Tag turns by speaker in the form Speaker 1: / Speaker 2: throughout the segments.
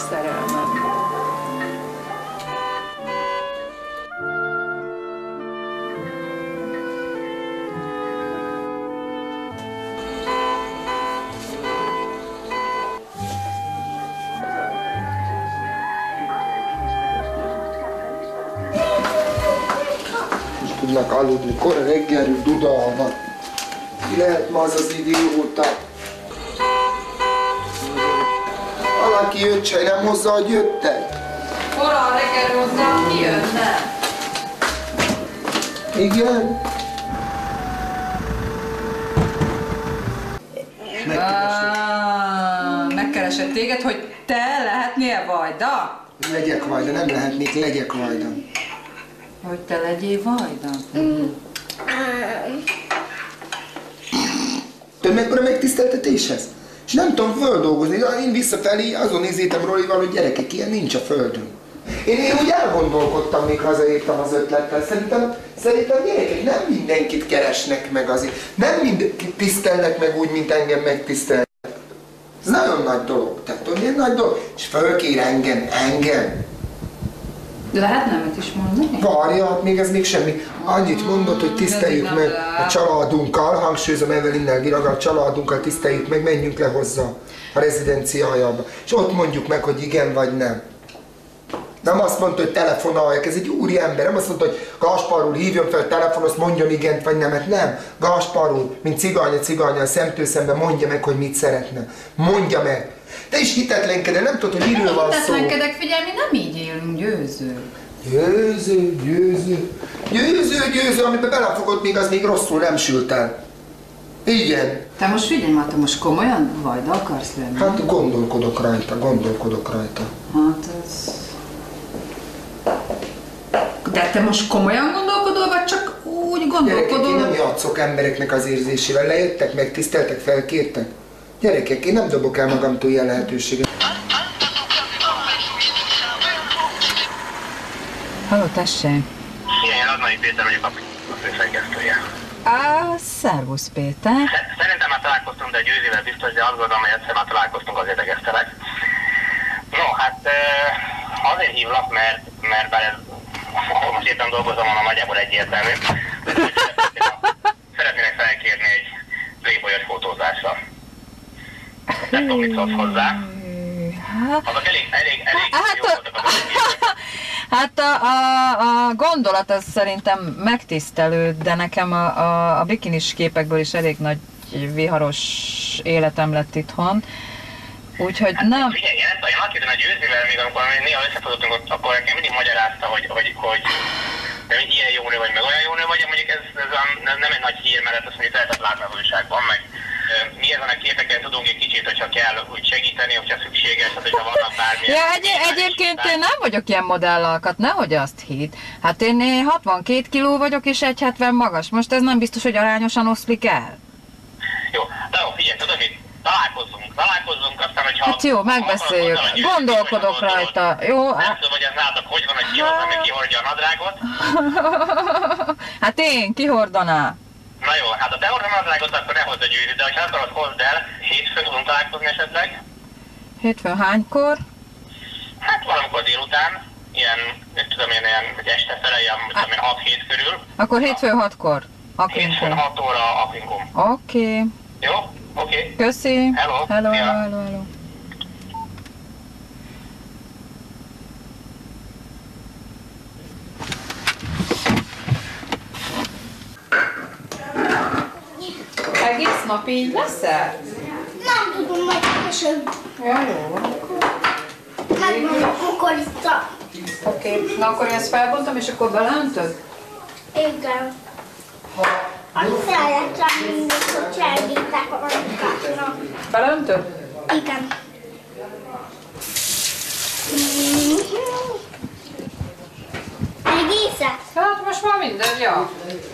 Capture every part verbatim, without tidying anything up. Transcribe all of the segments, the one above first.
Speaker 1: szerelmem.
Speaker 2: Tudnak aludni, kora reggelről dudalva. Ki lehet ma az az idióta? Valaki jött, se nem hozzá, hogy jöttek?
Speaker 1: Kora reggelről hozzá, ki jönne?
Speaker 2: Igen?
Speaker 1: Ah, megkeresett téged, hogy te lehetnél Vajda?
Speaker 2: Legyek Vajda, nem lehetnék, legyek Vajda.
Speaker 1: Hogy te legyél Vajda?
Speaker 2: Mm. Több mekkora megtiszteltetés ez? És nem tudom földolgozni, én visszafelé azon nézítem Rolival, hogy gyerekek, ilyen nincs a földön. Én, én úgy elgondolkodtam, még hazaértem az ötlettel. Szerintem, szerintem gyerekek nem mindenkit keresnek meg azért. Nem mindenkit tisztelnek meg úgy, mint engem megtisztelnek. Ez nagyon nagy dolog. Tehát tudod, milyen nagy dolog? És fölkér engem, engem.
Speaker 1: Lehet nemet is mondani?
Speaker 2: Várja, még ez még semmi. Annyit mondott, hogy tiszteljük meg a családunkkal, hangsúlyozom Evelinnel Viraga, a családunkkal tiszteljük meg, menjünk le hozzá a rezidencia hajába. És ott mondjuk meg, hogy igen vagy nem. Nem azt mondta, hogy telefonáljak, ez egy úri ember, nem azt mondta, hogy Gáspár úr hívjon fel telefon, azt mondjon igent vagy nemet, nem. Gáspár úr, mint cigánya cigánya, szemtől szemben mondja meg, hogy mit szeretne. Mondja meg. Te is hitetlenkedel, nem tudod, hogy miről van szó.
Speaker 1: Hitetlenkedek, figyelj, mi nem így élünk, győző.
Speaker 2: Győző, győző. Győző, győző, amiben belefogod, még az még rosszul nem sült el. Igen.
Speaker 1: Te most figyelj már, te most komolyan Vajda akarsz lenni?
Speaker 2: Hát gondolkodok rajta, gondolkodok rajta.
Speaker 1: Hát ez... De te most komolyan gondolkodol, vagy csak úgy gondolkodol?
Speaker 2: Gyerekek, én nem játszok embereknek az érzésével. Lejöttek, meg tiszteltek, felkértek. Gyerekek, én nem dobok el magamtól ilyen lehetőséget.
Speaker 1: Halló, tessék!
Speaker 3: Én Radnai Péter vagyok, a főszerkesztője.
Speaker 1: Á, szervusz Péter!
Speaker 3: Szerintem már találkoztunk, de Győzivel biztos, de azt gondolom, hogy egyszer már találkoztunk, azért egesztelek. No, hát azért hívlak, mert, mert bár ez most éppen dolgozom, mondom, nagyjából egyértelmű. Szeretnének felkérni egy playboyos fotózásra. Nem tudom, mit szólsz hozzá. Azok elég, elég, elég
Speaker 1: hát,
Speaker 3: jó voltak az ötletek.
Speaker 1: Hát a, a, a gondolat az szerintem megtisztelő, de nekem a, a, a bikinis képekből is elég nagy viharos életem lett itthon. Úgyhogy
Speaker 3: hát,
Speaker 1: nem...
Speaker 3: Figyelj, én, én azt hittem, hogy Győzivel, még amikor néha összefogottunk, akkor nekem mindig magyarázta, hogy, hogy, hogy de ilyen jó nő vagy, meg olyan jó nő vagy, mondjuk ez, ez, ez nem egy nagy hír, mert azt mondjuk lehetett látni az újságban, meg mi ezen a képeken tudunk egy kicsit, hogyha kell úgy segíteni, hogyha szükséges, hát hogyha vannak bármilyen...
Speaker 1: Ja, egy, egyébként én nem vagyok ilyen modellalkat, nehogy azt hidd. Hát én hatvankét kiló vagyok és egy hetven magas, most ez nem biztos, hogy arányosan oszlik el.
Speaker 3: Jó, de jó, figyelj, tudod mit? Találkozzunk, találkozzunk, aztán, hogyha...
Speaker 1: Hát jó, megbeszéljük, gondolkodok rajta, jó?
Speaker 3: Nem tudom, hogy ez nálatok hogy van, hogy ki az, ami kihordja a nadrágot.
Speaker 1: Hát én, kihordaná.
Speaker 3: Na jó, hát ha te hordod a nadrágot, akkor ne hozd a Győzit, de ha akarod, hozd el, hétfőn tudunk találkozni esetleg.
Speaker 1: Hétfőn hánykor?
Speaker 3: Hát valamikor délután, ilyen, nem tudom én, ilyen este fele, ilyen, tudom én, hat-hét körül.
Speaker 1: Akkor hétfőn hatkor?
Speaker 3: Hétfőn hat óra Aquincum.
Speaker 1: Oké. Okay.
Speaker 3: Jó? Oké. Okay.
Speaker 1: Köszi.
Speaker 3: Hello.
Speaker 1: Hello,
Speaker 3: ja.
Speaker 1: hello, hello. Egész nap így leszel?
Speaker 4: Nem tudom, majd később.
Speaker 1: Ja, jó.
Speaker 4: Megmondom, akkor itt a...
Speaker 1: Oké, okay. Na akkor én ezt felbontom, és akkor beleöntöd?
Speaker 4: Igen. Szeretem mindig, hogy segítek a munkáknak.
Speaker 1: Beleöntöd?
Speaker 4: Igen. Egészet?
Speaker 1: Hát most már minden, ja.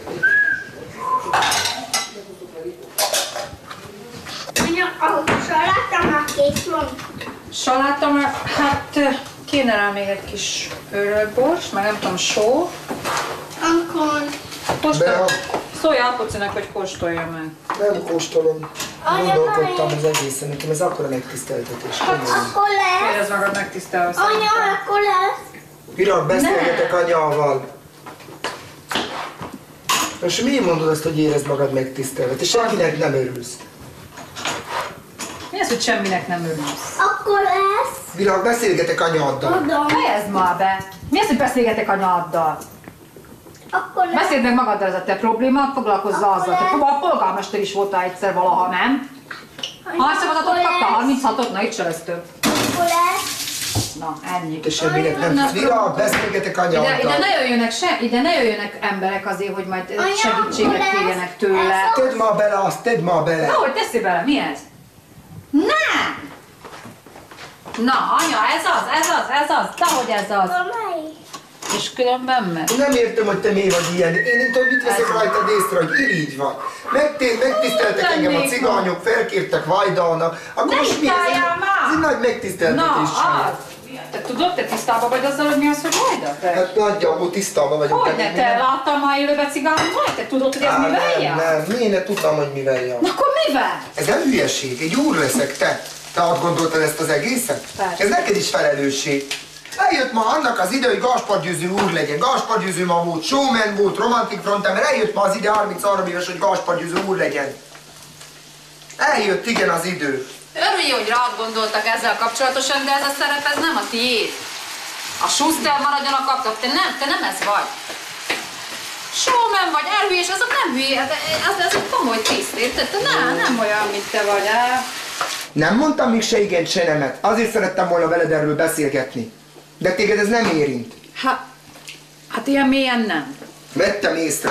Speaker 4: Anya, a saláta már kész van.
Speaker 1: Saláta már, hát kéne rá még egy kis őröltbors, meg nem tudom, só.
Speaker 4: Akkor...
Speaker 1: Kóstolj, szólj Alkocinak, hogy kóstolja meg.
Speaker 2: Nem kóstolom. Gondolkodtam az egészen, nekem ez akkora megtiszteltetés.
Speaker 4: Akkor lehet.
Speaker 1: érezd magad megtisztelve.
Speaker 4: Anya, akkor lesz.
Speaker 2: Virág, beszélgetek anyával. Most miért mondod azt, hogy érezd magad megtisztelve? Te senkinek nem örülsz.
Speaker 1: Mi az, hogy semminek nem örülsz?
Speaker 4: Akkor lesz.
Speaker 2: Virág, beszélgetek anyáddal.
Speaker 4: Adom.
Speaker 1: Fejezd már be! Mi az, hogy beszélgetek anyáddal?
Speaker 4: Akkor lesz.
Speaker 1: Beszéld meg magaddal, ez a te probléma, foglalkozz azzal. Te a polgármester is voltál egyszer valaha, nem? Hány szavazatot kaptál? harminchatot? Na itt se lesz több.
Speaker 4: Akkor lesz.
Speaker 1: Na, ennyi.
Speaker 2: Te semminek nem tudsz. Virág, beszélgetek
Speaker 1: Ide,
Speaker 2: anyáddal.
Speaker 1: ide, ne jöjjönek se, ide ne jöjjönek emberek azért, hogy majd
Speaker 4: Anya,
Speaker 1: segítséget
Speaker 4: akkor
Speaker 1: kérjenek
Speaker 4: ez-
Speaker 1: tőle.
Speaker 4: ez
Speaker 2: Tedd ma bele azt, tedd ma bele.
Speaker 1: Hogy teszi bele? Mi ez? Nem! Na, anya, ez az, ez az, ez az, dehogy ez az.
Speaker 4: Akkor melyik?
Speaker 1: És különben meg.
Speaker 2: Én nem értem, hogy te miért vagy ilyen. Én nem tudom, mit veszek rajtad észre, hogy irigy vagy. Megté- megtiszteltek
Speaker 1: Nem
Speaker 2: engem a
Speaker 1: lennék
Speaker 2: cigányok, felkértek Vajdalnak. Akkor
Speaker 1: Ne
Speaker 2: most mi ez?
Speaker 1: hitáljál már!
Speaker 2: Ez egy nagy
Speaker 1: Na,
Speaker 2: megtiszteltetés.
Speaker 1: az. Te tudod, te tisztában vagy azzal, hogy mi az, hogy hajda? Te?
Speaker 2: Hát nagyjából tisztában vagyok.
Speaker 1: Hogy
Speaker 2: de
Speaker 1: ne,
Speaker 2: még
Speaker 1: te
Speaker 2: nem-
Speaker 1: láttam már élőbe cigányt? Vagy te tudod, hogy ez
Speaker 2: Á,
Speaker 1: mivel
Speaker 2: nem,
Speaker 1: jár?
Speaker 2: nem, miért ne tudtam, hogy mivel jár.
Speaker 1: Na akkor mivel?
Speaker 2: Ez nem hülyeség, egy úr leszek te. Te átgondoltad ezt az egészet?
Speaker 1: Persze.
Speaker 2: Ez neked is felelősség. Eljött ma annak az ide, hogy Gáspár Győző úr legyen. Gáspár Győző ma volt showman, volt romantic frontember, eljött ma az ide harminchárom éves, hogy Gáspár Győző úr legyen. Eljött igen az idő.
Speaker 1: Örülj, hogy rád gondoltak ezzel kapcsolatosan, de ez a szerep ez nem a tiéd. A Schuster maradjon a kaptak, te nem, te nem ez vagy. Showman vagy, elhülyés, azok nem hülye, ez, ez, ez egy komoly tiszt, érted? Te nem, nem olyan, mint te vagy, el.
Speaker 2: Nem mondtam még se igen, se nemet. Azért szerettem volna veled erről beszélgetni. De téged ez nem érint.
Speaker 1: Hát, hát ilyen mélyen nem.
Speaker 2: Vettem észre.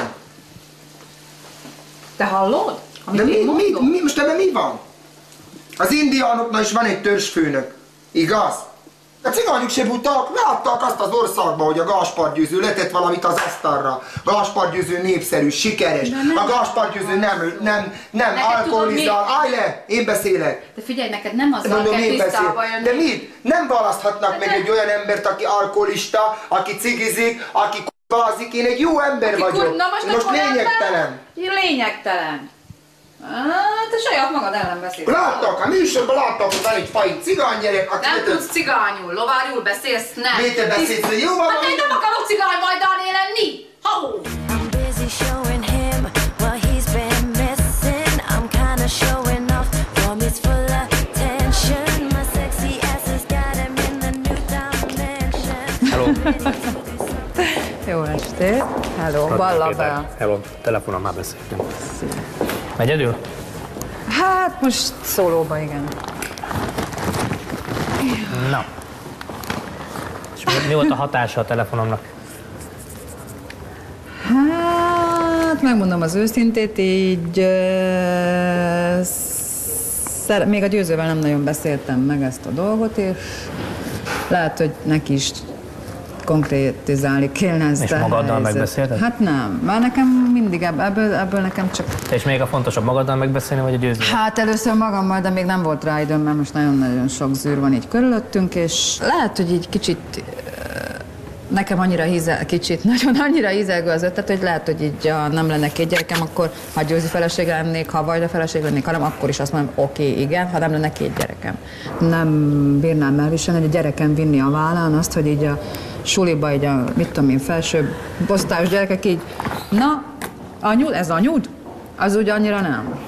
Speaker 1: Te hallod? Amit
Speaker 2: De mi,
Speaker 1: én
Speaker 2: mi,
Speaker 1: mondom?
Speaker 2: mi, most ebben mi van? Az indiánoknak is van egy törzsfőnök. Igaz? A cigányok se butak, látták azt az országban, hogy a Gáspár Győző letett valamit az asztalra. Gáspár Győző népszerű, sikeres. A Gáspár Győző nem, nem, nem
Speaker 1: Neked
Speaker 2: alkoholizál.
Speaker 1: tudod
Speaker 2: Állj le, én beszélek.
Speaker 1: De figyelj, neked nem azzal
Speaker 2: Mondom,
Speaker 1: kell
Speaker 2: én
Speaker 1: tisztába
Speaker 2: beszélek.
Speaker 1: jönni.
Speaker 2: De mit? Nem választhatnak
Speaker 1: De
Speaker 2: meg
Speaker 1: nem.
Speaker 2: egy olyan embert, aki alkoholista, aki cigizik, aki k***vázik. Én egy jó ember
Speaker 1: Aki
Speaker 2: vagyok.
Speaker 1: kur- Na most,
Speaker 2: most
Speaker 1: akkor
Speaker 2: lényegtelen.
Speaker 1: ember? Lényegtelen. Á, te saját magad ellen beszélsz.
Speaker 2: Láttak, a műsorban láttak, hogy van egy fai cigány gyerek, aki
Speaker 1: Nem
Speaker 2: letett-
Speaker 1: tudsz cigányul, lovárjul beszélsz, nem.
Speaker 2: Miért te beszélsz, hogy jó van?
Speaker 1: Hát én nem akarok cigány majdani lenni. Ha-hó!
Speaker 5: I'm busy showing him what he's been missing. I'm kinda showing off from his full attention. My sexy ass has got him in the new dimension.
Speaker 6: Hello.
Speaker 1: Jó estét. Hello, Balla be.
Speaker 6: Hello, telefonon már beszéltünk. Egyedül?
Speaker 1: Hát most szólóba, igen.
Speaker 6: Na. És mi, mi volt a hatása a telefonomnak?
Speaker 1: Hát, megmondom az őszintét, így... Uh, szer- még a Győzővel nem nagyon beszéltem meg ezt a dolgot, és lehet, hogy neki is konkrétizálni kéne ezt
Speaker 6: És
Speaker 1: a
Speaker 6: magaddal
Speaker 1: helyzetet.
Speaker 6: megbeszélted?
Speaker 1: Hát nem, már nekem mindig ebb- ebből, ebből nekem csak...
Speaker 6: És még a fontosabb, magaddal megbeszélni, vagy a győzővel?
Speaker 1: Hát először magammal, de még nem volt rá időm, mert most nagyon-nagyon sok zűr van így körülöttünk, és lehet, hogy így kicsit ö, nekem annyira hízel, kicsit, nagyon annyira hízelgő az ötlet, hogy lehet, hogy így ha nem lenne két gyerekem, akkor ha Győzi feleség lennék, ha Vajda feleség lennék, hanem akkor is azt mondom, oké, okay, igen, ha nem lenne két gyerekem. Nem bírnám elviselni, hogy a gyerekem vinni a vállán azt, hogy így a suliba, így a, mit tudom én, felsőbb osztályos gyerekek így, na, anyud, ez anyud? Az úgy annyira nem.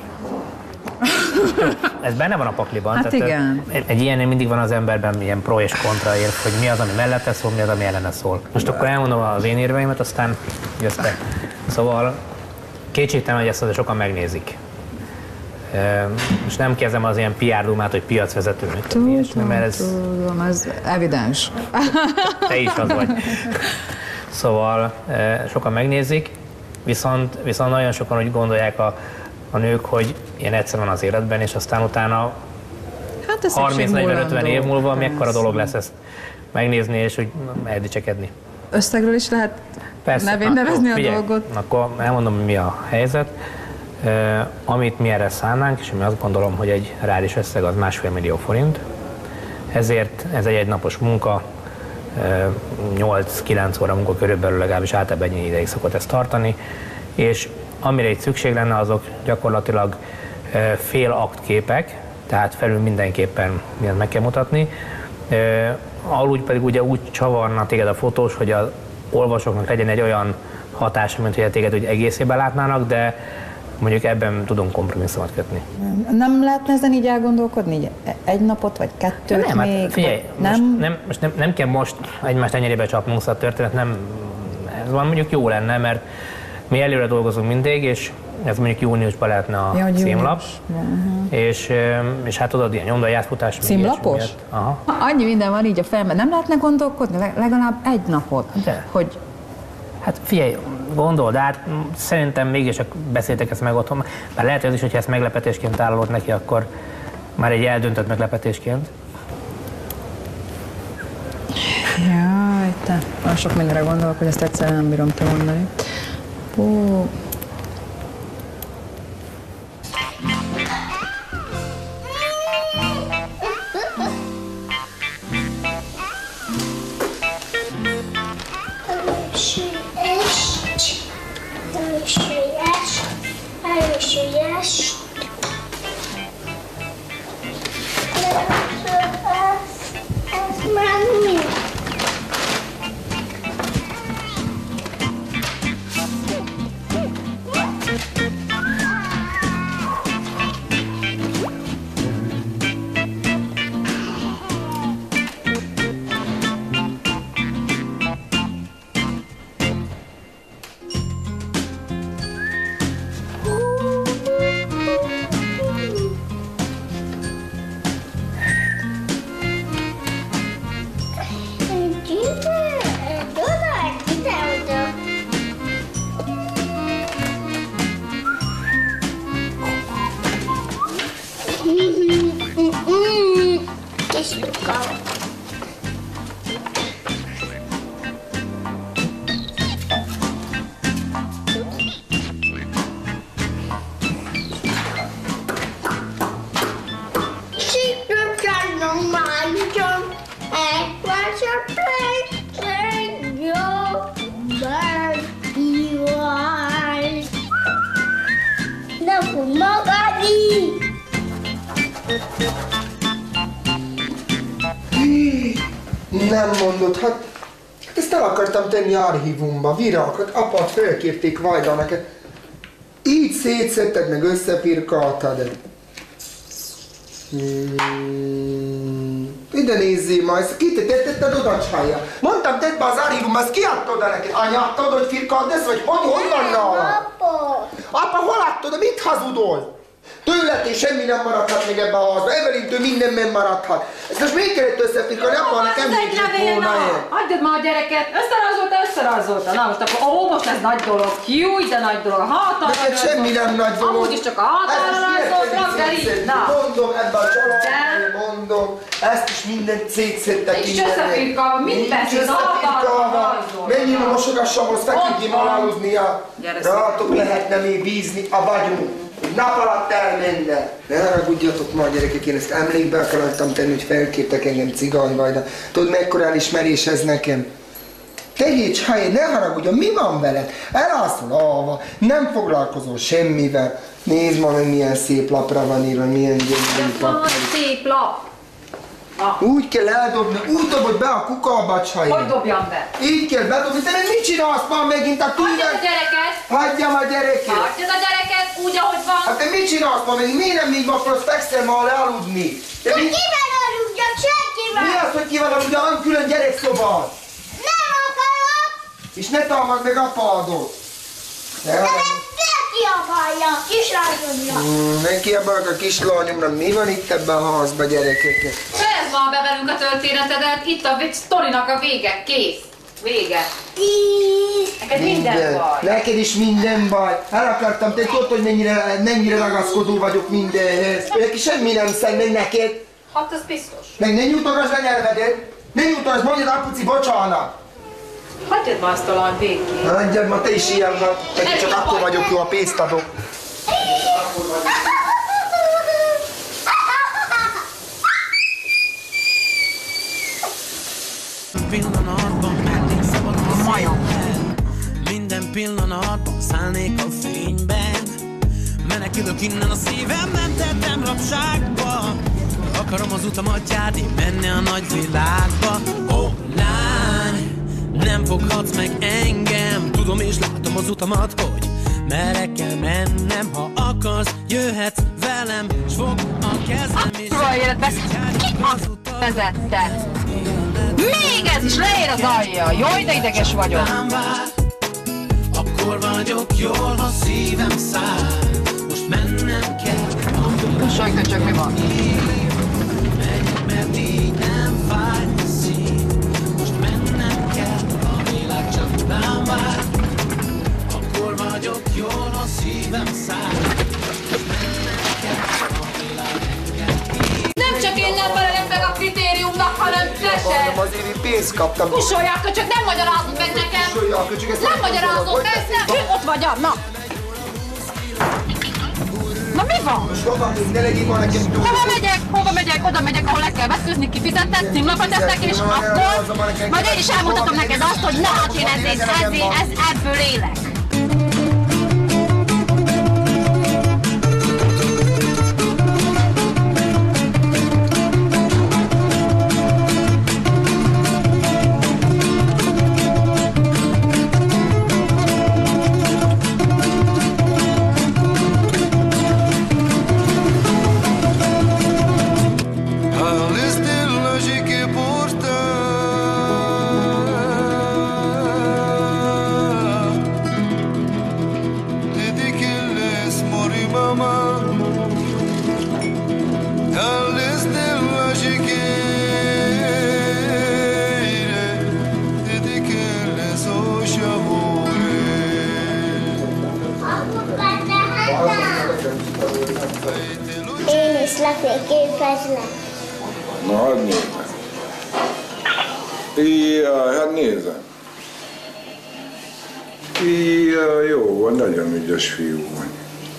Speaker 6: Ez benne van a pakliban.
Speaker 1: Hát igen.
Speaker 6: Egy, egy ilyennél mindig van az emberben ilyen pro és kontra érv, hogy mi az, ami mellette szól, mi az, ami ellene szól. Most akkor elmondom az én érveimet, aztán jössz te. Szóval kétségtelen, hogy ezt azért sokan megnézik. E, most nem kezdem az ilyen pé er dumát, hogy piacvezetőnek, ilyesmi, mert ez
Speaker 1: Tudom, ez evidens.
Speaker 6: te is az vagy. Szóval e, sokan megnézik, viszont, viszont nagyon sokan úgy gondolják a, a nők, hogy ilyen egyszer van az életben, és aztán utána
Speaker 1: Hát ez
Speaker 6: harminc negyven ötven év múlva mekkora dolog
Speaker 1: persze.
Speaker 6: lesz ezt megnézni, és úgy eldicsekedni.
Speaker 1: Összegről is lehet nevén nevezni a
Speaker 6: figyelj,
Speaker 1: dolgot.
Speaker 6: Akkor elmondom, mi a helyzet. Uh, amit mi erre szánnánk, és ami azt gondolom, hogy egy reális összeg az másfél millió forint. Ezért ez egy egynapos munka, uh, nyolc-kilenc óra munka körülbelül, legalábbis általában ennyi ideig szokott ezt tartani, és amire itt szükség lenne, azok gyakorlatilag uh, fél akt képek, tehát felül mindenképpen mindent meg kell mutatni, Aludj pedig ugye úgy csavarna téged a fotós, hogy az olvasóknak legyen egy olyan hatása, mint hogy téged úgy egészében látnának, de mondjuk ebben tudunk kompromisszumot kötni.
Speaker 1: Nem lehetne ezen így elgondolkodni? Így egy napot, vagy kettőt
Speaker 6: nem,
Speaker 1: még?
Speaker 6: Hát figyelj,
Speaker 1: nem?
Speaker 6: Most, nem, most nem, nem kell most egymást tenyerébe csapnunk, szóval a történet nem, ez van mondjuk jó lenne, mert mi előre dolgozunk mindig, és ez mondjuk júniusban lehetne a ja, címlap, uh-huh. és, és hát tudod, ilyen nyomdai átfutás.
Speaker 1: Címlapos? Aha. Annyi minden van így a fejemben, nem lehetne gondolkodni legalább egy napot?
Speaker 6: De.
Speaker 1: Hogy...
Speaker 6: Hát figyelj, gondold át, szerintem mégis csak beszéltek ezt meg otthon, mert lehet az is, hogyha ezt meglepetésként állod neki, akkor már egy eldöntött meglepetésként.
Speaker 1: Jaj, te, olyan sok mindenre gondolok, hogy ezt egyszerűen nem bírom te mondani. Hú.
Speaker 4: Elősülyes. Ez már mi?
Speaker 2: Nem mondod, hát, hát ezt el akartam tenni archívumba, virágokat, apát felkérték Vajda neked. Így szétszedted, meg összefirkáltad. Hmm. Ide nézzél ma, ezt ki te tetted oda csalja? Mondtam, tedd be az archívumba, ezt ki adta oda neked? Anya adta oda, hogy firkáld ezt, vagy hogy, hogy van nála?
Speaker 4: Apa!
Speaker 2: Apa, hol adtad, mit hazudol? Tőled és semmi nem maradhat még ebben a házban, Evelintől minden nem maradhat. Ezt most még kellett összefirkálni, apa, nekem nincs volna el.
Speaker 1: Adjad már a gyereket, összerajzolta, összerajzolta. Na most akkor, ó, most ez nagy dolog, júj, de nagy dolog, a hátára.
Speaker 2: Neked semmi nem nagy dolog.
Speaker 1: Amúgy is csak a hátára rajzoltam, de így, na.
Speaker 2: Mondom, ebben a családban, mondom, ezt is mindent szétszedtek
Speaker 1: innen. Nincs összefirkálva, mit beszél, a hátára rajzoltam.
Speaker 2: Menjél a mosogassam, azt feküdjél aludnia. Rátok lehetne még bízni a vagyunk. Nap alatt elmenne. Ne haragudjatok ma, gyerekek, én ezt emlékbe akartam tenni, hogy felkértek engem Cigányvajda. Tudod, mekkora elismerés ez nekem? Tegyél csájér, ne haragudjon, mi van veled? Elászol alva, nem foglalkozol semmivel. Nézd ma meg, milyen szép lapra van írva, milyen gyönyörű papír.
Speaker 1: Szép lap.
Speaker 2: Ah. Úgy kell eldobni, úgy dobod be a kukába, csájér.
Speaker 1: Hogy dobjam be?
Speaker 2: Így kell bedobni, te mit csinálsz már megint a tűnvel?
Speaker 1: Hagyjad a gyereket!
Speaker 2: Hagyjam a gyereket!
Speaker 1: Hagyjad a gyereket úgy, ahogy van!
Speaker 2: Hát te mit csinálsz már megint? Miért nem így akarsz fekszel ma lealudni?
Speaker 4: De mit... kivel aludjak, senkivel!
Speaker 2: Mi az, hogy kivel aludjak? Van külön gyerekszobán!
Speaker 4: Nem akarok!
Speaker 2: És ne támad meg apádot!
Speaker 4: De nem felkiabálja, kislányomra!
Speaker 2: Mm, ne kiabálok a kislányomra, mi van itt ebben a házban, gyerekek?
Speaker 1: Fejezd már be velünk a történetedet, itt a sztorinak a vége, kész! Vége! Neked minden, minden baj!
Speaker 2: Neked is minden baj! El akartam, te tudod, hogy mennyire, mennyire ragaszkodó vagyok mindenhez. Neki semmi nem szed, neked.
Speaker 1: Hát ez biztos.
Speaker 2: Meg ne nyújtogasd a nyelvedet! Ne nyújtogasd, mondjad apuci, bocsánat!
Speaker 1: Hagyjad már azt talán végig.
Speaker 2: Hagyjad ma, te is ilyen vagy. Neki csak akkor vagyok jó, a pénzt adok.
Speaker 7: Pillanatban mennék szabadon a majom. Minden pillanatban szállnék a fényben. Menekülök innen, a szívem nem tettem rabságba. A akarom az utamat járni, menni a nagy világba. Ó, lány, nem foghatsz meg engem. Tudom és látom az utamat, hogy merre kell mennem. Ha akarsz, jöhetsz velem, s fogd a kezem és
Speaker 1: Szóval életbe, ki a vezette? Még ez is leér az alja. Jaj, de ideges vagyok.
Speaker 7: Akkor vagyok jól, ha szívem száll. Most mennem kell.
Speaker 1: Kussolj köcsög, mi van?
Speaker 7: Megyek, mert így nem fáj a szív. Most mennem kell, a világ csak rám vár. Akkor vagyok jól, ha szívem száll. Most mennem kell, a világ engem.
Speaker 8: Nem csak én nem felelek meg a kritériumnak, hanem te se!
Speaker 2: Azért én pénzt kaptam.
Speaker 8: Kussoljál, köcsög, nem magyarázod meg nekem!
Speaker 2: Kussoljál, köcsög, ezt
Speaker 8: Nem magyarázod meg, nem! Ott vagy, na! Na mi van?
Speaker 2: Most hova még ne legyél ma nekem túl.
Speaker 8: Hova megyek? Hova megyek? Oda megyek, ahol le kell vetkőzni, kifizetett, címlapot tesznek, és akkor majd én is elmutatom neked azt, hogy na hát én ezért, ezért, ez, ebből élek.
Speaker 4: Én is lefényképezlek.
Speaker 9: Na, hadd nézem. Jaj, hát nézem. Jaj, jó van, nagyon ügyes fiú vagy.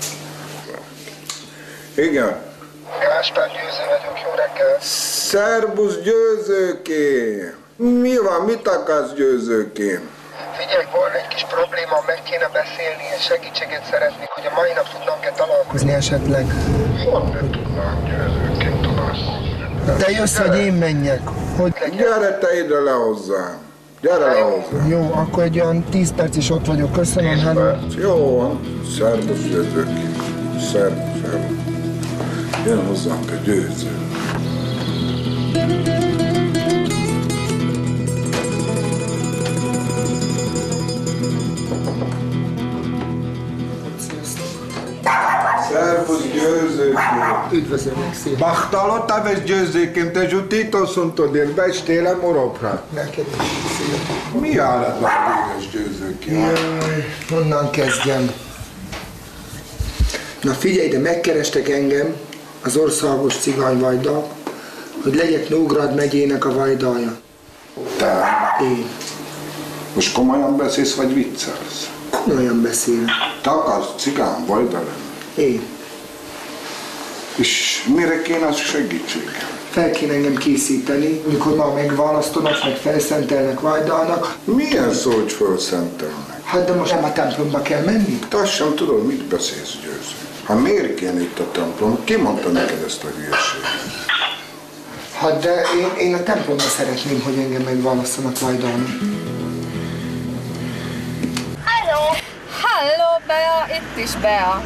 Speaker 9: Igen.
Speaker 2: Gáspár Győző vagyok, jó reggel.
Speaker 9: Szerbusz Győzőkém! Mi van, mit akarsz Győzőkém?
Speaker 2: Figyelj, volna egy kis probléma, meg kéne beszélni, és segítséget szeretnék, hogy a mai nap tudnánk-e találkozni esetleg.
Speaker 9: Hogy ne tudnám Győzőkém találkozni?
Speaker 2: Te jössz, hogy én menjek. Hogy legyen?
Speaker 9: Gyere te ide le hozzám. Gyere le hozzám.
Speaker 2: Jó, akkor egy olyan tíz perc is ott vagyok. Köszönöm, hello.
Speaker 9: Jó van. Szerbusz Győzőkém. Szerbusz, szerbusz. Jön hozzánk a Győző. Szervusz Győzőkém!
Speaker 2: Üdvözöllek, szép!
Speaker 9: Bachtalotta vesz Győzőkém, te zsutító szuntod én, becstélem orokra.
Speaker 2: Neked is, szép!
Speaker 9: Mi állatlan véges Győzőkém?
Speaker 2: Jaj, honnan kezdjem? Na figyelj, de megkerestek engem az országos cigányvajda, hogy legyek Nógrád megyének a vajdája.
Speaker 9: Te?
Speaker 2: Én.
Speaker 9: Most komolyan beszélsz, vagy viccelsz?
Speaker 2: Komolyan beszélek.
Speaker 9: Te akarsz cigán vajda lenni?
Speaker 2: Én.
Speaker 9: És mire kéne az segítségem?
Speaker 2: Fel kéne engem készíteni, amikor már megválasztanak, meg felszentelnek vajdának.
Speaker 9: Milyen szó, hogy felszentelnek?
Speaker 2: Hát de most nem a templomba kell menni?
Speaker 9: Te azt sem tudod, mit beszélsz, Győző. Hát miért kéne itt a templom? Ki mondta neked ezt a hülyeséget?
Speaker 2: Hát de én, én a templomba szeretném, hogy engem megválasztanak vajdának.
Speaker 4: Halló!
Speaker 1: Halló, Bea, itt is Bea.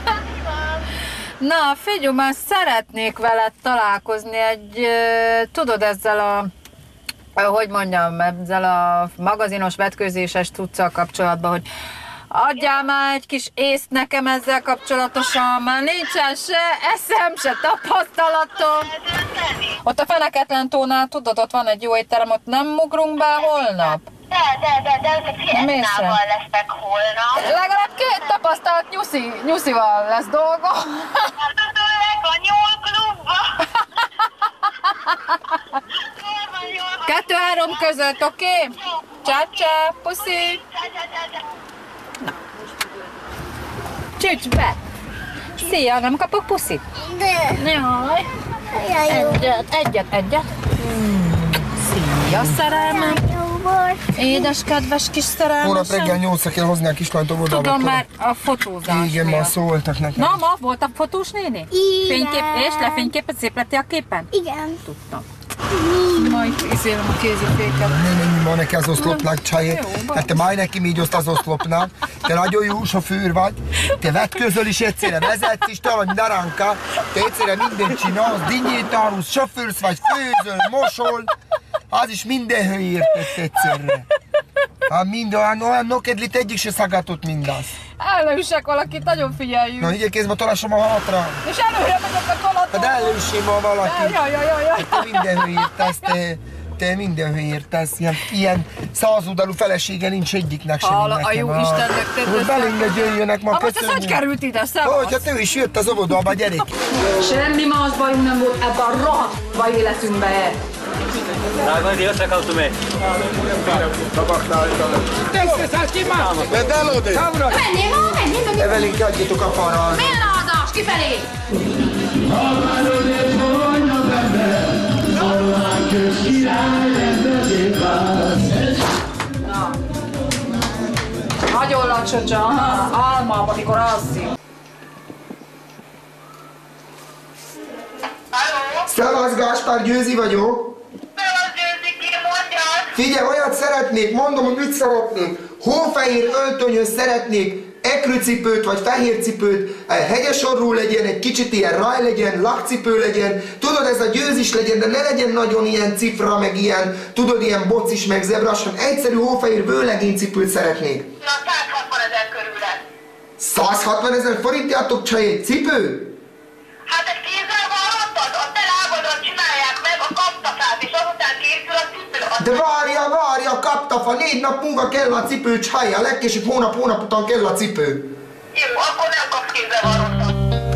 Speaker 1: Na, figyelj, már szeretnék veled találkozni egy, tudod, ezzel a, hogy mondjam, ezzel a magazinos vetkőzéses cuccal kapcsolatban, hogy adjál már egy kis észt nekem ezzel kapcsolatosan, már nincsen se eszem, se tapasztalatom. Ott a Feneketlen tónál, tudod, ott van egy jó étterem, ott nem ugrunk be holnap?
Speaker 4: De, de, de, de ők egy fiesztával lesznek holnap.
Speaker 1: Legalább két tapasztalt nyuszi, nyuszival lesz dolga.
Speaker 4: Tudod, a nyúl klubba.
Speaker 1: Kettő-három között, oké? Okay? Csá-csá, puszi. Na. Csücs be. Szia, nem kapok puszit?
Speaker 4: De.
Speaker 1: Jaj.
Speaker 4: Jaj, jó.
Speaker 1: Egyet, egyet, egyet. Szia, szerelmem.
Speaker 4: Jó. volt.
Speaker 8: Édes, kedves kis szerelmesem.
Speaker 2: Holnap reggel nyolcra kell hozni a kislányt óvodába.
Speaker 8: Tudom, mert a fotózásnél.
Speaker 2: Igen, ma szóltak nekem.
Speaker 8: Na, ma volt a fotós néni?
Speaker 4: Igen.
Speaker 8: Fénykép, és lefényképet szép lettél a képen?
Speaker 4: Igen.
Speaker 8: Tudtam. Majd izélem a kéziféket.
Speaker 2: Nem, nem, ma neki az oszlopnak, Csaji.
Speaker 8: Jó,
Speaker 2: Hát te majd neki így oszt az oszlopnak. Te nagyon jó sofőr vagy. Te vetközöl is egyszerre, vezetsz is, te vagy naranka. Te egyszerre mindent csinálsz, dinnyét árulsz, sofőrsz vagy, főzöl, mosol. Az is minden hőért egyszerre. Hát minden, olyan nokedlit egyik se szagatott mindaz.
Speaker 8: Elősek valakit, nagyon figyeljünk.
Speaker 2: Na, igyekezz, ma talásom a hatra.
Speaker 8: És előre megyek a kalaton.
Speaker 2: Hát elősé ma valaki.
Speaker 8: Jaj, jaj, jaj, jaj.
Speaker 2: Te minden hőért tesz, te, te minden hőért tesz. Ilyen, ilyen százoldalú felesége nincs egyiknek sem.
Speaker 8: Hála a jó Istennek, te
Speaker 2: Belénk ne jöjjönek ma,
Speaker 8: ha most ez
Speaker 2: köszönjük.
Speaker 8: hogy került ide, szevasz?
Speaker 2: Hogy, hát ő is jött az óvodába, gyerek.
Speaker 8: Semmi más bajunk nem volt ebben a rohadt életünkben.
Speaker 10: Dai, vai, io cerco tu me.
Speaker 2: Vedellodi!
Speaker 8: Menjél ma, menjél, menjél.
Speaker 2: Evelinke, adjatok a faral.
Speaker 8: Milyen adás, kifelé? Na. Nagyon lacsocsa, álmában, amikor alszik.
Speaker 2: Szevasz, Gáspár, Győzi vagyok. Figyelj, olyat szeretnék, mondom, hogy mit szeretnék. Hófehér öltönyös szeretnék, ekrőcipőt vagy fehér cipőt, hegyesorrú legyen, egy kicsit ilyen raj legyen, lakcipő legyen. Tudod, ez a Győzis legyen, de ne legyen nagyon ilyen cifra, meg ilyen, tudod, ilyen bocis, meg zebras, hanem egyszerű hófehér vőlegénycipőt szeretnék.
Speaker 3: Na, százhatvan ezer körül lesz.
Speaker 2: százhatvan ezer forintjátok, Csaj, egy cipő?
Speaker 3: Hát egy kézzel varratod, a te lábadat csinálják meg a kaptafát, és azután készül a cipő.
Speaker 2: De várja, várja, kaptafa, négy nap múlva kell a cipő, Csaj, a legkésőbb hónap, hónap után kell a cipő.
Speaker 3: Jó, akkor nem kapsz kézzel varratod.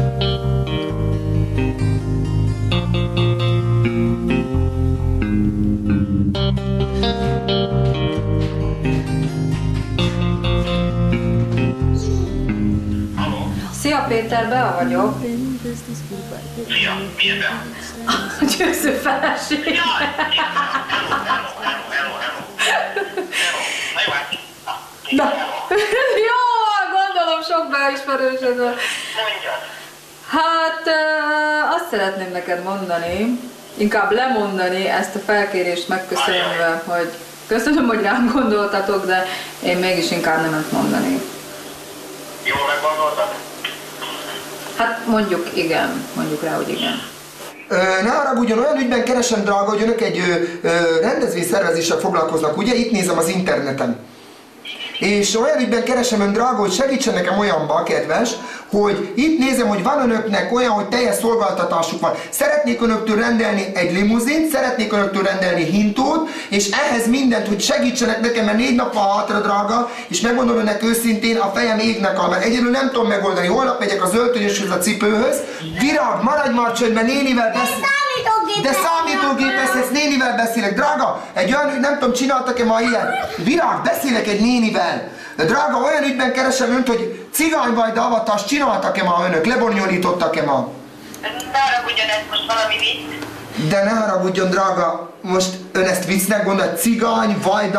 Speaker 1: Szia Péter, Bea vagyok.
Speaker 3: Szia, milyen be?
Speaker 1: A Győző feleség.
Speaker 3: Jaj, hello, hello, hello, hello. Na jó, hát.
Speaker 1: Na. Jó, gondolom sok beismerősöd van.
Speaker 3: Mondjad.
Speaker 1: Hát uh, azt szeretném neked mondani, inkább lemondani ezt a felkérést megköszönve, hogy köszönöm, hogy rám gondoltatok, de én mégis inkább nem ezt mondani.
Speaker 3: Jól meggondoltad?
Speaker 1: Hát mondjuk igen, mondjuk rá, hogy igen.
Speaker 2: Ne haragudjon, olyan ügyben keresem, drága, hogy önök egy ö, ö, rendezvényszervezéssel foglalkoznak, ugye? Itt nézem az interneten. És olyan ügyben keresem ön, drága, hogy segítsen nekem olyanba, kedves, hogy itt nézem, hogy van önöknek olyan, hogy teljes szolgáltatásuk van. Szeretnék önöktől rendelni egy limuzint, szeretnék önöktől rendelni hintót, és ehhez mindent, hogy segítsenek nekem, mert négy nap van hátra, drága, és megmondom önnek őszintén, a fejem égnek al, mert egyedül nem tudom megoldani. Holnap megyek az öltönyöshöz, a cipőhöz. Virág, maradj már csöndben, nénivel beszél. De számítógépezhetsz, nénivel beszélek. Drága, egy olyan ügy, nem tudom, csináltak-e ma ilyen? Virág, beszélek egy nénivel. De drága, olyan ügyben keresem önt, hogy cigányvajdaavatást csináltak-e ma önök? Lebonyolítottak-e ma?
Speaker 3: Ne haragudjon, ez most valami vicc.
Speaker 2: De ne haragudjon, drága, most ön ezt viccnek gondol, cigányvajda...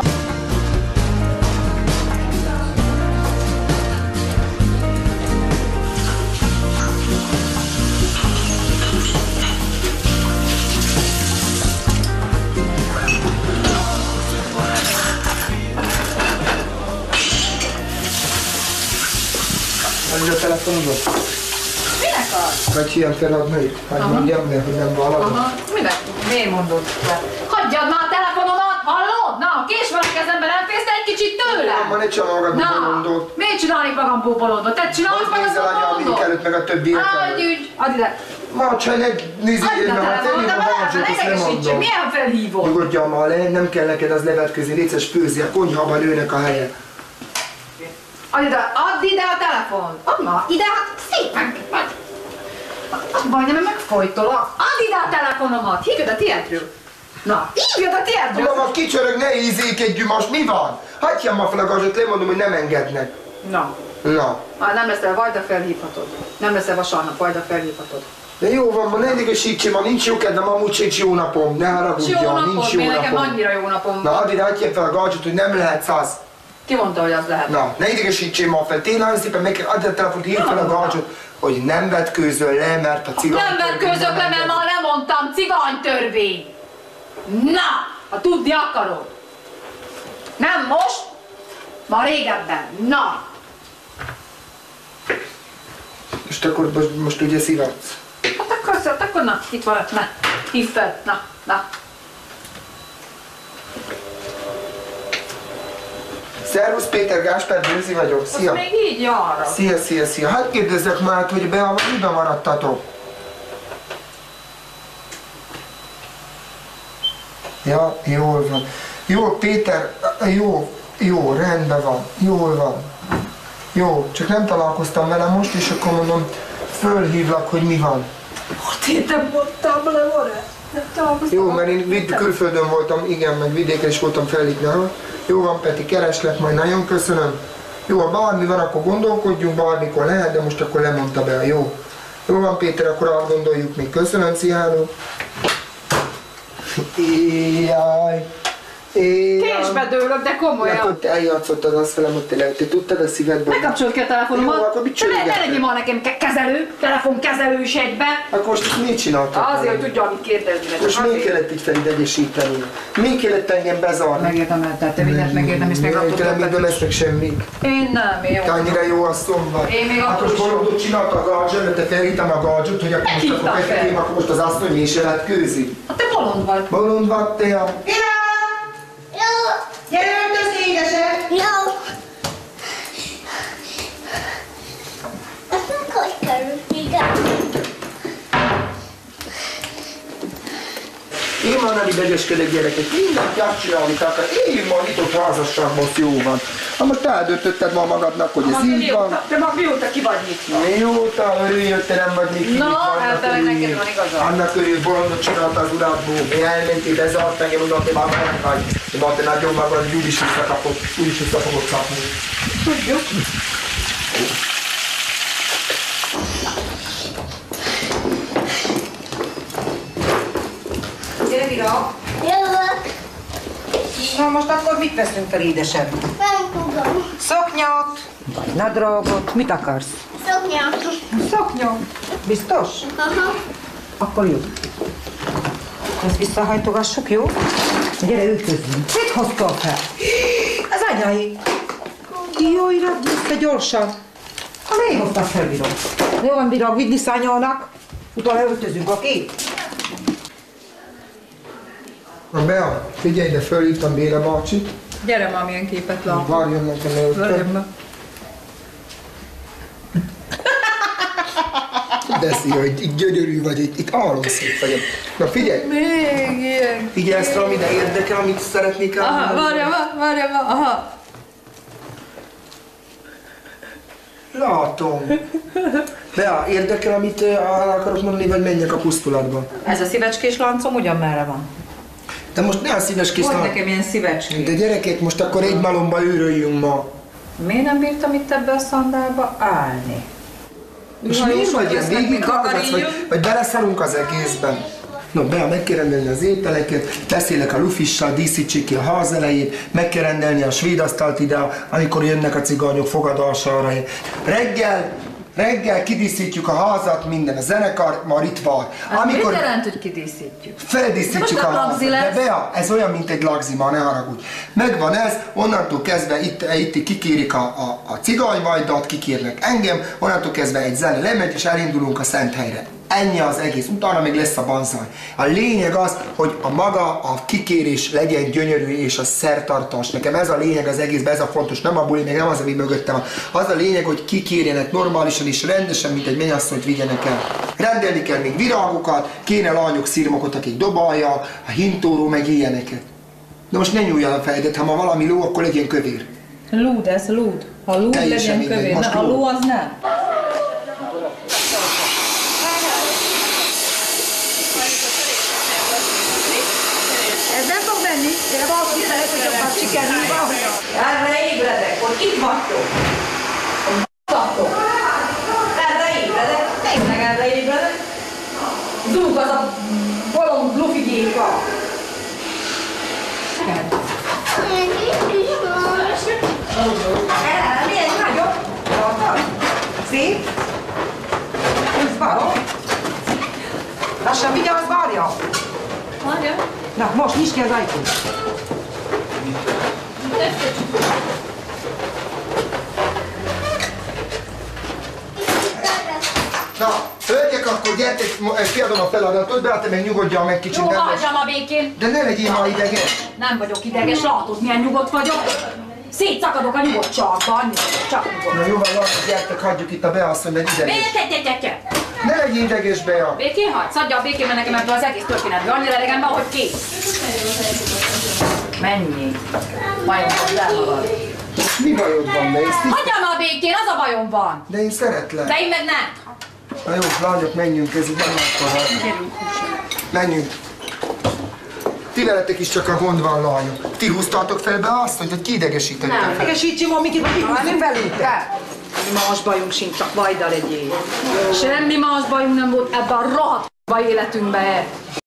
Speaker 2: Ez a telefonodot?
Speaker 1: Minek az?
Speaker 2: Vagy ilyen feladni? Hát mondjam le, hogy nem valami.
Speaker 1: Aha, minek? Miért mondod le? Hagyjad már a telefonomat, hallod? Na, kés van a kezemben, elfészte egy kicsit tőle?
Speaker 2: Ma ne csinálj magad
Speaker 1: Na,
Speaker 2: bolondot.
Speaker 1: miért csinálnék magam bolondot? Te csinálsz
Speaker 2: Most
Speaker 1: magad
Speaker 2: nézzel a nyelvék
Speaker 1: bolondot?
Speaker 2: előtt, meg a többiek
Speaker 1: Adj
Speaker 2: előtt.
Speaker 1: ügy, add ide.
Speaker 2: Ma csaj, ne nézzél
Speaker 1: Add ide
Speaker 2: én,
Speaker 1: a
Speaker 2: mert
Speaker 1: telefonot,
Speaker 2: tényleg
Speaker 1: de
Speaker 2: a
Speaker 1: várjál,
Speaker 2: balcsot,
Speaker 1: ne
Speaker 2: ezt nem
Speaker 1: idegesítsd,
Speaker 2: mondom.
Speaker 1: milyen felhívod?
Speaker 2: Nyugodjál már le, nem kell neked az levetkőzni, léces főzi, a konyhában nőnek a helye.
Speaker 1: Add ide, add ide a telefont. Add már ide, hát szépen vagy. Majdnem megfojtolak. Add ide a telefonomat, hívjad a tiédről. Na, hívjad a tiédről.
Speaker 2: Mama, kicsörög, ne ízékedjünk most, mi van? Hagyjam ma fel a gazsot, lemondom, hogy nem engednek.
Speaker 1: Na.
Speaker 2: Na.
Speaker 1: Már nem leszel, Vajda felhívhatod. Nem leszel vasárnap, Vajda felhívhatod.
Speaker 2: De jó van, ma ne idegesítsél, ma nincs jó kedvem, amúgy sincs jó napom, ne haragudjon, nincs jó napom.
Speaker 1: Nekem annyira jó napom
Speaker 2: Na addig adjál fel a gadget, hogy nem lehetsz az.
Speaker 1: Ki mondta, hogy az lehet?
Speaker 2: Na, ne idegesítsél ma fel, tényleg nagyon szépen meg kell adni a telefont, hívj fel a gadget, hogy nem vetkőzöl le, mert a cigány...
Speaker 8: Nem vetkőzök le, mert ma lemondtam cigánytörvény. Na, ha tudni akarod. Nem most, ma régebben. Na.
Speaker 2: Most akkor most, most ugye szivatsz.
Speaker 8: Hát akkor, hát akkor na, itt van, na, hívd fel, na, na.
Speaker 2: Szervusz Péter, Gáspár, Bőzi vagyok, szia!
Speaker 8: Azt még így arra.
Speaker 2: Szia, szia, szia! Hát kérdezzek már, hogy be, miben maradtatok? Ja, jól van. Jó, Péter, jó, jó, rendben van, jól van. Jó, csak nem találkoztam vele most, és akkor mondom, fölhívlak, hogy mi van.
Speaker 8: Hát én nem mondtam le, van-e?
Speaker 2: Jó, mert én vid- külföldön voltam, igen, meg vidéken is voltam fellépni. Jó van, Peti, kereslek, majd nagyon köszönöm. Jó, ha bármi van, akkor gondolkodjunk, bármikor lehet, de most akkor lemondta be a jó. Jó van, Péter, akkor átgondoljuk még. Köszönöm, Ciáló. Jaj.
Speaker 8: Késbe dőlök, de komolyan.
Speaker 2: Hát ott eljátszottad azt velem, hogy te, te tudtad a szívedben.
Speaker 8: Megkapcsolod ki a telefonomat.
Speaker 2: Jó, akkor mit
Speaker 8: Ne, ne
Speaker 2: csörgetted?
Speaker 8: legyen ma nekem ke- kezelő, telefonkezelő is egybe.
Speaker 2: Akkor most ezt miért csináltad?
Speaker 8: Azért, hogy tudja, amit kérdezni.
Speaker 2: Most miért kellett így felidegesíteni? Miért kellett engem bezarni?
Speaker 1: Megértem, te mindent megértem, és még
Speaker 2: Én nem értem ezt meg semmit.
Speaker 1: Én nem, én
Speaker 2: Te annyira jó a szombat.
Speaker 1: Én még
Speaker 2: hát
Speaker 1: akkor
Speaker 2: most
Speaker 1: is
Speaker 2: bolondot csinálta a gadzsőt, te felhívtam a gadzsőt, hogy akkor most
Speaker 8: hívtam
Speaker 2: akkor
Speaker 8: fel.
Speaker 2: feketém, akkor most az asszony is lehet kőzi.
Speaker 8: Hát te bolond vagy.
Speaker 2: Bolond vagy te a...
Speaker 4: Gyere öltözni, édesem! Jó! Azt meg hogy kerül, igen?
Speaker 2: Én már nem idegeskedek gyerekek, mindent azt csinál, amit akar. Éljünk ma nyitott házasságban, azt jó van. Ha most eldöntötted ma magadnak, hogy ez így van.
Speaker 8: Te ma mióta ki vagy nyitva?
Speaker 2: Mióta örülj, hogy te nem vagy még
Speaker 1: Na,
Speaker 2: annak
Speaker 1: hát te
Speaker 2: örülj.
Speaker 1: neked van igazad.
Speaker 2: Annak örülj, bolondot csinálta az uradból. Mi elmentél, bezart engem, mondom, te már meg vagy. De ma te nagyon magad, úgy is visszakapod, úgy is vissza fogod kapni.
Speaker 8: Tudjuk.
Speaker 1: Gyere, Vira!
Speaker 4: Jövök!
Speaker 11: Na most akkor mit veszünk fel, édesem?
Speaker 4: Nem tudom.
Speaker 11: Szoknyot, vagy nadrágot, mit akarsz?
Speaker 4: Szoknyát.
Speaker 11: Szoknyot. Biztos?
Speaker 4: Aha.
Speaker 11: Akkor jó. Ezt visszahajtogassuk, jó? Gyere, ütközünk. Mit hoztál fel? Az anyai. Jó, iratd vissza gyorsan. Ha miért hoztál fel, Virog? Jó van, Virog, vidd vissza anyának. Utána öltözünk, oké?
Speaker 2: Na Bea, figyelj, de fölhívtam Béla bácsit.
Speaker 1: Gyere már, milyen képet lát.
Speaker 2: Várjon nekem
Speaker 1: Várjon
Speaker 2: előtte.
Speaker 1: be.
Speaker 2: De szia, hogy itt gyönyörű vagy, itt, itt álomszép vagyok. Na figyelj,
Speaker 1: Még ilyen.
Speaker 2: figyelsz rá, minden érdekel, amit szeretnék
Speaker 1: Aha,
Speaker 2: elmondani.
Speaker 1: várja, várja, várja, aha.
Speaker 2: Látom. Bea, érdekel, amit uh, el akarok mondani, vagy menjek a pusztulatba?
Speaker 1: Ez a szívecskés láncom ugyan merre van?
Speaker 2: De most ne a szíves kis
Speaker 1: Volt
Speaker 2: láng-
Speaker 1: nekem ilyen szívecskés.
Speaker 2: De gyerekek, most akkor egy malomba őröljünk ma.
Speaker 1: Miért nem bírtam itt ebbe a szandálba állni?
Speaker 2: Most miért vagy ilyen végighallgatsz, vagy, vagy beleszalunk az egészben? No, Bea, meg kell rendelni az ételeket, beszélek a Lufissal, díszítsék ki a ház elejét, meg kell rendelni a svéd asztalt ide, amikor jönnek a cigányok fogadására. Reggel, reggel kidíszítjük a házat, minden, a zenekar már itt van.
Speaker 1: Hát mit jelent, hogy kidíszítjük?
Speaker 2: Feldíszítjük
Speaker 1: De
Speaker 2: a
Speaker 1: most nem
Speaker 2: házat.
Speaker 1: lagzi
Speaker 2: De
Speaker 1: lesz.
Speaker 2: Bea, ez olyan, mint egy lagzima, ne haragudj. Megvan ez, onnantól kezdve itt, itt kikérik a, a, a cigányvajdat, kikérnek engem, onnantól kezdve egy zene lemegy, és elindulunk a szent helyre. Ennyi az egész, utána még lesz a banzaj. A lényeg az, hogy a maga, a kikérés legyen gyönyörű és a szertartás. Nekem ez a lényeg az egészben, ez a fontos, nem a buli, meg nem az, ami mögöttem van. Az a lényeg, hogy kikérjenek normálisan és rendesen, mint egy mennyasszonyt vigyenek el. Rendelni kell még virágokat, kéne lányok szirmokot, akik dobálja, a hintóró, meg ilyeneket. De most ne nyúljál a fejedet, ha ma valami ló, akkor legyen kövér.
Speaker 1: Lúd, ez lúd. Ha lúd
Speaker 2: Teljesen
Speaker 1: legyen
Speaker 2: mindegy,
Speaker 1: kövér,
Speaker 2: most
Speaker 1: na, a
Speaker 2: lúd.
Speaker 1: ló az nem.
Speaker 8: Ez nem fog menni, de valaki lehet, hogy jobban sikerül valami. Erre ébredek, hogy itt vagytok. Hogy vagytok. Erre ébredek, tényleg erre ébredek.
Speaker 11: Lassan vigyázz, várja!
Speaker 8: Várja.
Speaker 11: Na, most nyisd ki az ajtót.
Speaker 2: Na, hölgyek, akkor gyertek, kiadom a feladatot, Beáta meg nyugodjál meg kicsit.
Speaker 8: Jó,
Speaker 2: nem
Speaker 8: hagyjam a békén.
Speaker 2: De ne legyél ma ideges.
Speaker 8: Nem vagyok ideges, látod milyen nyugodt vagyok. Szétszakadok a nyugodtságban, csak nyugodt.
Speaker 2: Na jó, van, akkor gyertek, hagyjuk itt a Beasszony, meg ideges.
Speaker 8: Békén,
Speaker 2: Ne legyél ideges, Bea.
Speaker 8: békén hagysz, adja a békén, mert nekem ebből az egész történetből annyira elegem van, hogy kész. Mennyi? Bajom van, elhalad.
Speaker 2: Mi bajod van, de ezt tisztelt?
Speaker 8: Hagyjam a békén, az a bajom van.
Speaker 2: De én szeretlek.
Speaker 8: De én meg nem.
Speaker 2: Na jó, lányok, menjünk, ez így nem látszol. Menjünk. Ti veletek is csak a gond van, lányok. Ti húztátok fel be azt, hogy ki idegesítettek fel?
Speaker 11: Idegesítsi ma, Miki, hogy húzzunk velünk.
Speaker 8: Más bajunk sincs, csak vajda legyél. Semmi más bajunk nem volt ebben a rohadt életünkben.